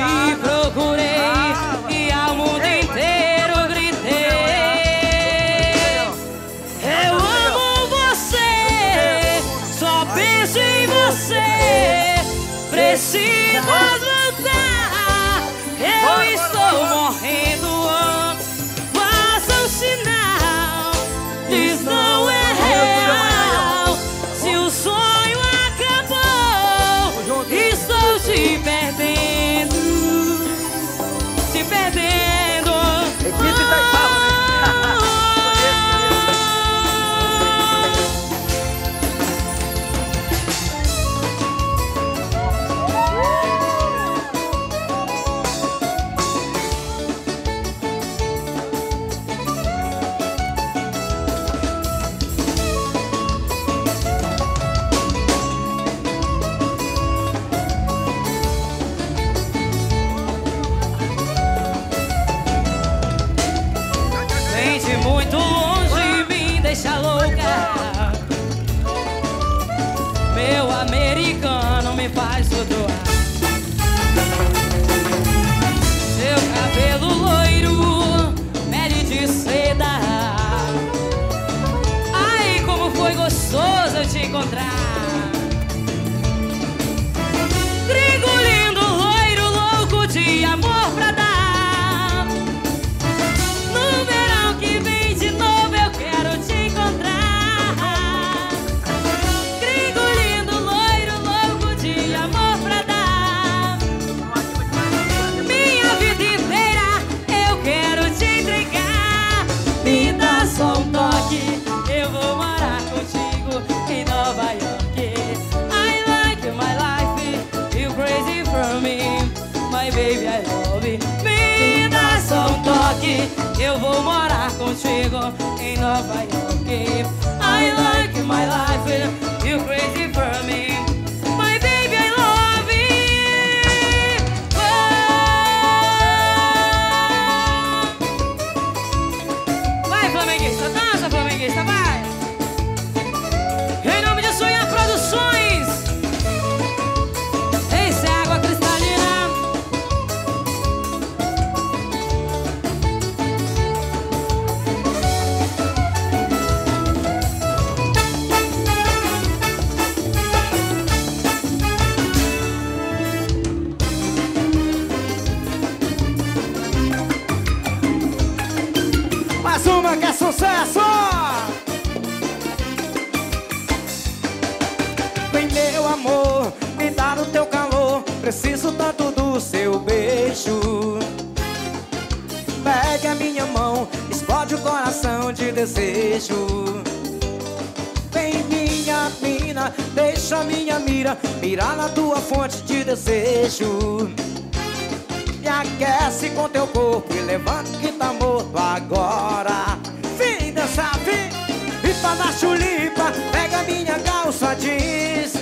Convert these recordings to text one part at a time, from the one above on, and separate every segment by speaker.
Speaker 1: te procurei e ao mundo inteiro gritei. Eu amo você, só penso em você. Preciso voltar, eu estou morrendo. Faça um sinal, diz não é real. Se o sonho acabou, estou te perdendo, te perdendo.
Speaker 2: Equipe da Itaú, né?
Speaker 1: De muito longe me deixa louca. Meu americano me faz flutuar. Seu cabelo loiro, pele de seda. Ai, como foi gostoso te encontrar. Trigo lindo, loiro, louco de amor pra dar. Eu vou morar contigo em Nova York. I like my life, you crazy for me. My baby, I love you. Me dá só um toque. Eu vou morar contigo em Nova York. I like my life, you crazy for me. My baby, I love you. Oh. Vai, flamenguista, dança, flamenguista, vai. Em nome de Sonhar Produções, esse é água cristalina.
Speaker 2: Mais uma que é sucesso! Vem meu amor, me dá o teu calor. Preciso tanto do seu beijo. Pegue a minha mão, explode o coração de desejo. Vem minha mina, deixa minha mira mirar na tua fonte de desejo. Me aquece com teu corpo e levanta que tá morto agora. Vem dançar, vem, e pra dar chulipa, pega minha calça jeans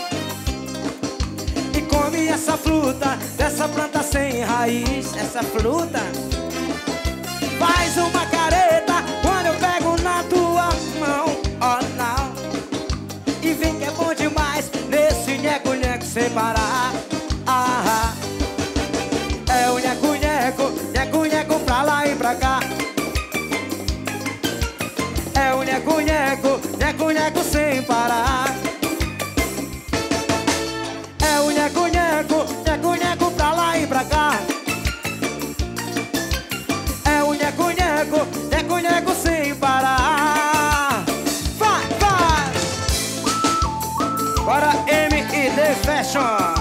Speaker 2: e come essa fruta dessa planta sem raiz. Essa fruta faz uma careta quando eu pego na tua mão. Oh não, e vem que é bom demais nesse nheco-nheco sem parar. Ah, é o nheco-nheco, nheco-nheco pra lá e pra cá. É o nheco-nheco, nheco-nheco sem parar. É o nheco-nheco, nheco-nheco pra lá e pra cá. É o nheco-nheco, nheco-nheco sem parar. Vai, vai! Bora M&D Fashion.